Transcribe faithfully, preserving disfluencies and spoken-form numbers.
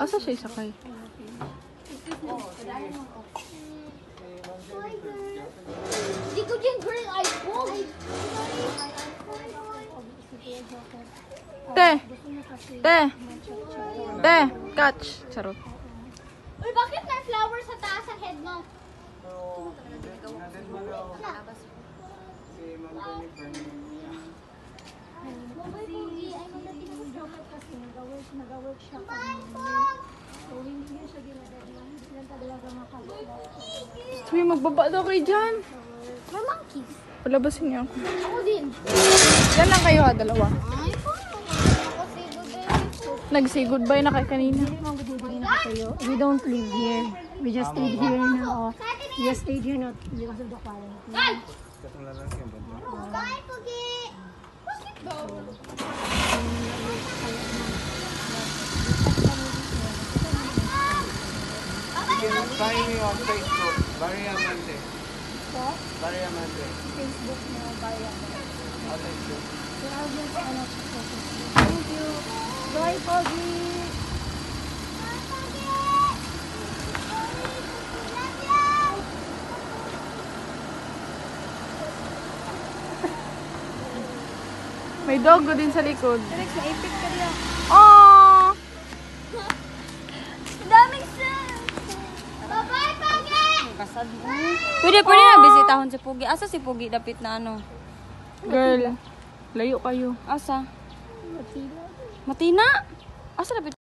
Asa siya isakay? Hindi ko yung girl I pulled. Te! Te! Te! Catch! Charot. Uy, bakit may flower sa taas ang head mo? Mabay Pogi, ay magdating ako sa job kasi nag-workshop kami. So, hindi niya siya ginagawa. Hindi lang talaga makagawa. Sabi, magbaba daw kayo dyan. May monkeys. Palabasin niya ako. Ako din. Yan lang kayo ha, dalawa. Ay, paano? Ako say goodbye. Nag-say goodbye na kay kanina. We don't live here. We just stayed here now. We just stayed here not because of the quarantine. Ay! Bye, Pogi! Bakit daw? Find me on Facebook, Barry Amante. What? Barry Amante. Facebook mo, Bayan. I'll text you. So I'll just ano, thank you. Bye, Pogi! May doggo din sa likod. Alex, na-epic ka rin. Aww! Daming sun! Bye-bye, Pogi! Kasad mo. Pwede, pwede na bisitahon si Pogi. Asa si Pogi dapit na ano? Girl, layo kayo. Asa? Matina. Asa dapit?